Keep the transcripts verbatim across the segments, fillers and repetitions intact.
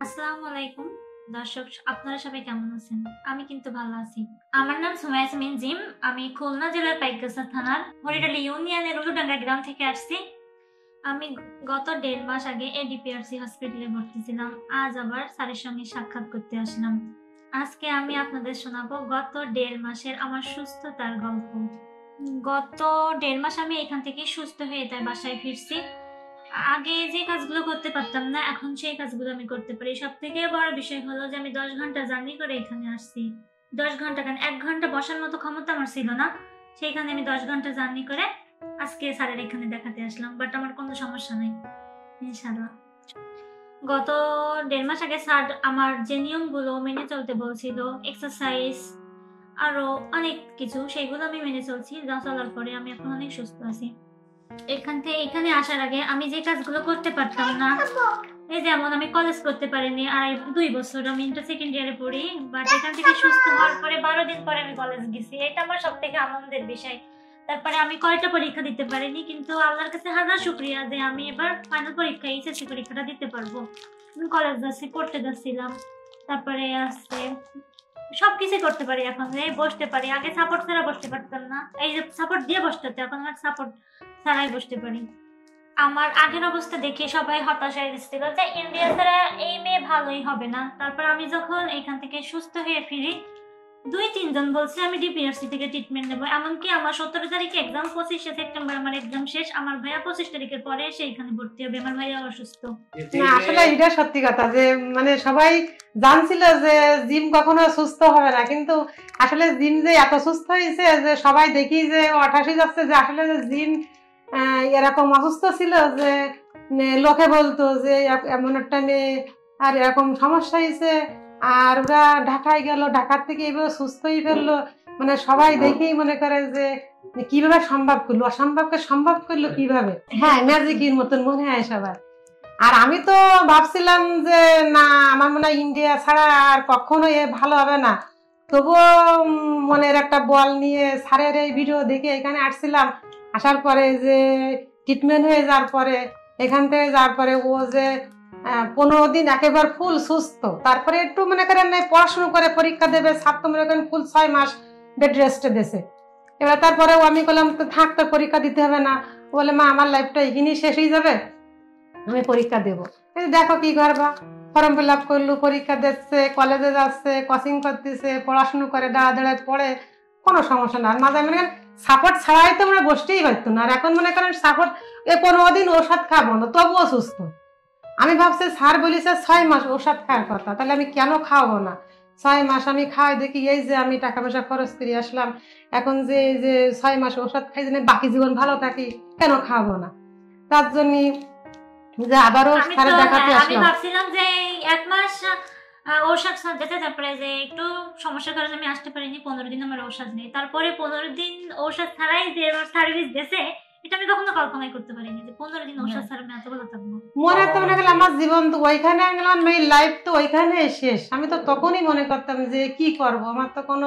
আসসালামু আলাইকুম দর্শক, আপনারা সবাই কেমন আছেন? আমি কিন্তু ভালো আছি। আমার নাম সুমাইয়া ইয়াসমিন জিম। আমি খুলনা জেলার পাইকগাছা থানার হরিডালি ইউনিয়নের উলুডাঙ্গা গ্রাম থেকে আসছি। আমি গত দেড় মাস আগে এডিপিআরসি হসপিটালে ভর্তি ছিলাম। আজ আবার স্যারের সঙ্গে সাক্ষাৎ করতে আসলাম। আজকে আমি আপনাদের শোনাবো গত দেড় মাসের আমার সুস্থতার গল্প। গত দেড় মাস আমি এখান থেকে সুস্থ হয়ে তাই বাসায় ফিরছি। আগে যে কাজগুলো করতে পারতাম না, এখন সেই কাজগুলো আমি করতে পারি। সব থেকে বড় বিষয় হলো যে আমি দশ ঘন্টা জার্নি করে এখানে আসছি। দশ ঘন্টা কেন, এক ঘন্টা বসার মতো ক্ষমতা আমার ছিল না, সেইখানে আমি দশ ঘন্টা জার্নি করে আজকে স্যারের এখানে দেখাতে আসলাম। বাট আমার কোনো সমস্যা নেই ইনশাল্লাহ। গত দেড় মাস আগে স্যার আমার যে নিয়মগুলো মেনে চলতে বলছিল, এক্সারসাইজ আরো অনেক কিছু, সেগুলো আমি মেনে চলছি। যা চলার পরে আমি এখন অনেক সুস্থ আছি। এখান থেকে এখানে আসার আগে আমি যে কাজগুলো করতে পারতাম না, এই যেমন আমি কলেজ করতে পারিনি আড়াই দুই বছর, আমি ইন্টার সেকেন্ড ইয়ারে পড়ি। বাট এখান থেকে সুস্থ হওয়ার পরে বারো দিন পরে আমি কলেজ গেছি। এটা আমার সব থেকে আনন্দের বিষয়। তারপরে আমি কয়টা পরীক্ষা দিতে পারিনি, কিন্তু আল্লাহর কাছে হাজার শুক্রিয়া যে আমি এবার ফাইনাল পরীক্ষা এইচএসসি পরীক্ষাটা দিতে পারবো। কলেজ যাচ্ছি, পড়তে যাচ্ছিলাম, তারপরে আসছে সবকিছু করতে পারি এখন। এই বসতে পারি, আগে সাপোর্ট ছাড়া বসতে পারতাম না, এই যে সাপোর্ট দিয়ে বসতে হতো, এখন আমার সাপোর্ট ছাড়াই বসতে পারি। আমার আগের অবস্থা দেখে সবাই হতাশায় দিচ্ছিল যে ইন্ডিয়া ছাড়া এই মেয়ে ভালোই হবে না। তারপর আমি যখন এখান থেকে সুস্থ হয়ে ফিরি, দুই তিনজন বলছে আমি ডিপিআরসি থেকে ট্রিটমেন্ট নেবো। এমনকি আমার সতেরো তারিখে এক্সাম, পঁচিশে সেপ্টেম্বর আমার এক্সাম শেষ। আমার ভাইয়া পঁচিশ তারিখের পরে এসে এখানে ভর্তি হবে। আমার ভাইয়া অসুস্থ। না, আসলে এটা সত্যি কথা যে মানে সবাই জানছিল যে জিম কখনো সুস্থ হবে না, কিন্তু আসলে জিম যে এত সুস্থ হয়েছে যে সবাই দেখি যে আঠাশি যাচ্ছে যে আসলে জিম এরকম অসুস্থ ছিল যে লোকে বলতো যে এমন একটা মেয়ে আর এরকম সমস্যা হয়েছে, আর ওরা ঢাকায় গেল, ঢাকার থেকে এভাবে সুস্থই ফেললো। মানে সবাই দেখেই মনে করে যে কিভাবে সম্ভব করলো, অসম্ভবকে সম্ভব করলো কিভাবে। হ্যাঁ, ম্যাজিকের মতন মনে হয় সবার। আর আমি তো ভাবছিলাম যে না, আমার মনে হয় ইন্ডিয়া ছাড়া আর কখনো এ ভালো হবে না। তবুও মনের একটা বল নিয়ে স্যারের এই ভিডিও দেখে এখানে আসছিলাম। আসার পরে যে ট্রিটমেন্ট হয়ে যাওয়ার পরে, এখান থেকে যাওয়ার পরে ও যে পনেরো দিন একেবারে ফুল সুস্থ, তারপরে একটু মনে করেন পড়াশুনো করে পরীক্ষা দেবে, ছাত্র মনে করেন ফুল ছয় মাস বেড রেস্টে দিয়েছে। এবার তারপরেও আমি বললাম তো থাক, তো পরীক্ষা দিতে হবে না। বলে মা আমার লাইফটা এখানেই শেষ হয়ে যাবে, আমি পরীক্ষা দেব। দেখো কি করবা, ফর্ম ফিল আপ করলো, পরীক্ষা দিচ্ছে, কলেজে যাচ্ছে, কোচিং করতেছে, পড়াশুনো করে দাঁড়া দাঁড়ায় পড়ে, কোনো সমস্যা না। মাঝে মনে করেন সাপোর্ট ছাড়াই তো আমরা বসতেই পারতো না। আর এখন মনে করেন সাপোর্ট, এ পনেরো দিন ওষুধ খাবো না তবুও সুস্থ। আমি ভাবছি স্যার বলেছে ছয় মাস ওষুধ খাওয়ার কথা, তাহলে আমি কেন খাওয়াবো না? ছয় মাস আমি খাওয়াই দেখি এই যে আমি টাকা পয়সা খরচ করে আসলাম, এখন যে যে ছয় মাস ওষুধ খাই যেন বাকি জীবন ভালো থাকি, কেন খাওয়াবো না? তার জন্য যে আবারও স্যারে দেখাতে আসলাম। আমি ভাবছিলাম যে এক মাস ঔষধ যেতে, তারপরে যে একটু সমস্যার কারণে আমি আসতে পারিনি, পনেরো দিন আমার ঔষধ নেই। তারপরে পনেরো দিন ঔষধ ছাড়াই যে আমার সার্ভিস দিয়েছে, এটা আমি কখনো কল্পনাই করতে পারিনি যে পনেরো দিন ঔষধ ছাড়া আমি এত ভালো থাকবো। মনে তো মনে গেল আমার জীবন তো ওইখানে গেলাম, এই লাইফ তো ওইখানে শেষ। আমি তো তখনই মনে করতাম যে কি করব, আমার তো কোনো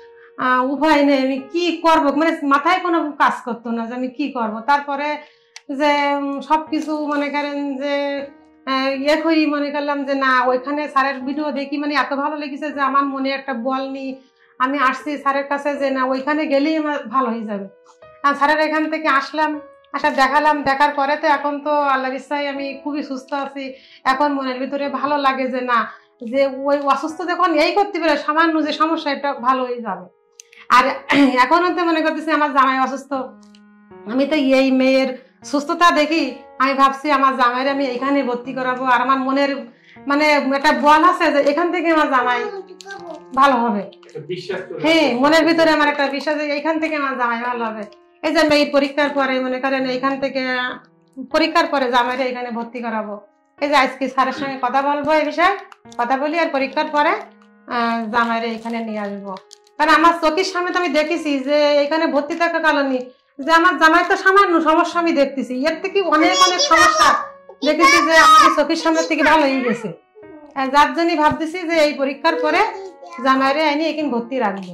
উপায় নেই, আমি কি করব, মানে মাথায় কোনো কাজ করতো না যে আমি কি করব। তারপরে যে সবকিছু মনে করেন যে ইয়ে করি, মনে করলাম যে না, ওইখানে স্যারের ভিডিও দেখি মানে এত ভালো লেগেছে যে আমার মনে একটা বল নিয়ে আমি আসছি স্যারের কাছে যে না, ওইখানে গেলেই আমার ভালো হয়ে যাবে। আর স্যারের এখান থেকে আসলাম, আচ্ছা দেখালাম, দেখার পরে তো এখন তো আল্লাহর ইচ্ছায় আমি খুবই সুস্থ আছি। এখন মনের ভিতরে ভালো লাগে যে না, যে ওই অসুস্থ যখন এই করতে পারে সামান্য যে সমস্যা, এটা ভালো হয়ে যাবে। আর এখনো তো মনে করতেছি আমার জামাই অসুস্থ, আমি তো এই মেয়ের সুস্থতা দেখি আমি ভাবছি আমার জামাইয়ের আমি এখানে ভর্তি করাবো। আর আমার মনের মানে একটা বল আছে যে এখান থেকে আমার জামাই ভালো হবে। হ্যাঁ, মনের ভিতরে আমার একটা বিশ্বাস যে এখান থেকে আমার জামাই ভালো হবে। এই যে এই পরীক্ষার পরে মনে করেন এখান থেকে পরীক্ষার পরে জামাইরে এখানে ভর্তি করাবো। এই যে আজকে স্যারের সঙ্গে কথা বলবো এই বিষয়ে, কথা বলি, আর পরীক্ষার পরে জামাইরে এখানে নিয়ে আসবো। কারণ আমার চোখের সামনে তো আমি দেখেছি যে এখানে ভর্তি থাকা কারণে যে আমার জামাই তো সামান্য সমস্যা আমি দেখতেছি, এর থেকে অনেক অনেক সমস্যা দেখেছি যে আমাদের চোখের সামনে থেকে ভালো হয়ে গেছে। যার জন্য ভাবতেছি যে এই পরীক্ষার পরে জামাইরে আইনি এখানে ভর্তি রাখবো।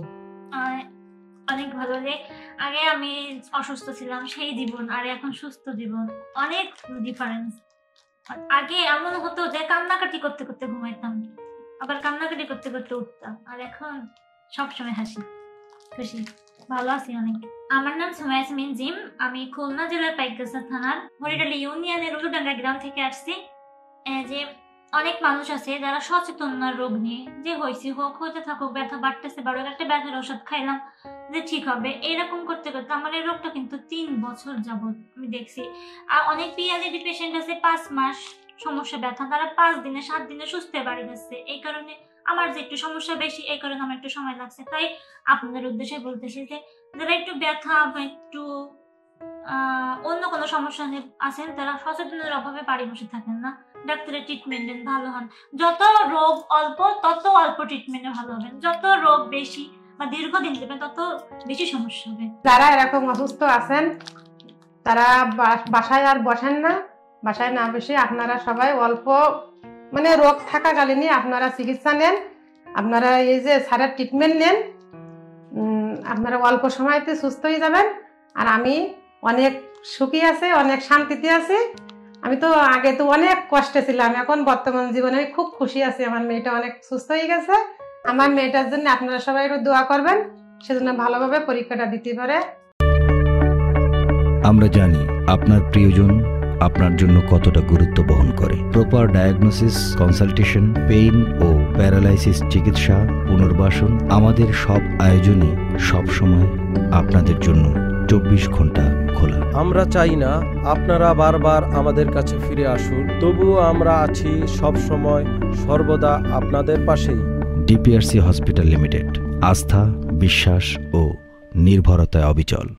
অনেক ভালো যে আগে আমি অসুস্থ ছিলাম সেই জীবন আর এখন সুস্থ জীবন, অনেক ডিফারেন্স। আগে এমন হতো যে কান্নাকাটি করতে করতে ঘুমাইতাম, আবার কান্নাকাটি করতে করতে উঠতাম, আর এখন সবসময় হাসি খুশি, ভালো আছি অনেক। আমার নাম সুমাইয়া ইয়াসমিন জিম, আমি খুলনা জেলার পাইকগাছা থানার হরিডালি ইউনিয়নের উলুডাঙ্গা গ্রাম থেকে আসছি। যে অনেক মানুষ আছে যারা সচেতন না রোগ নিয়ে, যে হয়েছে হোক, হইতে থাকুক, ব্যথা বাড়তেছে বাড়ুক, একটা ব্যথার ওষুধ খাইলাম যে ঠিক হবে, এরকম করতে করতে আমার এই রোগটা কিন্তু তিন বছর যাবত আমি দেখছি। আর অনেক পিএলএডি পেশেন্ট আছে পাঁচ মাস সমস্যা ব্যথা, তারা পাঁচ দিনে সাত দিনে সুস্থ বাড়ি যাচ্ছে। এই কারণে আমার যে একটু সমস্যা বেশি, এই কারণে আমার একটু সময় লাগছে। তাই আপনাদের উদ্দেশ্যে বলতেছি যে যারা একটু ব্যথা বা একটু আহ অন্য কোনো সমস্যা নিয়ে আছেন, তারা সচেতনতার অভাবে বাড়ি বসে থাকেন না, ডাক্তারের ট্রিটমেন্ট নেন, ভালো হন। যত রোগ অল্প তত অল্প ট্রিটমেন্টে ভালো হবেন, যত রোগ বেশি বা দীর্ঘদিন যাবে তত বেশি সমস্যা হবে। যারা এরকম অসুস্থ আছেন তারা বাসায় আর বসেন না, বাসায় না বসে আপনারা সবাই অল্প মানে রোগ থাকাকালীনই আপনারা চিকিৎসা নেন, আপনারা এই যে স্যারের ট্রিটমেন্ট নেন, আপনারা অল্প সময়তে সুস্থ হয়ে যাবেন। আর আমি অনেক সুখী আছে, অনেক শান্তিতে আছি। আমি তো আগে তো অনেক কষ্টে ছিলাম, এখন বর্তমান জীবনে আমি খুব খুশি আছি। আমার মেয়েটা অনেক সুস্থ হয়ে গেছে। আমার মেয়েটার জন্য আপনারা সবাই একটু দোয়া করবেন, সেজন্য ভালোভাবে পরীক্ষাটা দিতে পারে। আমরা জানি আপনার প্রিয়জন আপনার জন্য কতটা গুরুত্ব বহন করে। প্রপার ডায়াগনোসিস, কনসালটেশন, পেইন ও প্যারালাইসিস চিকিৎসা, পুনর্বাসন, আমাদের সব আয়োজনই সবসময় আপনাদের জন্য চব্বিশ ঘন্টা খোলা। আমরা চাই না আপনারা বারবার আমাদের কাছে ফিরে আসুন, তবুও আমরা আছি সব সময় সর্বদা আপনাদের পাশেই। ডিপিআরসি হসপিটাল লিমিটেড, আস্থা, বিশ্বাস ও নির্ভরতায় অবিচল।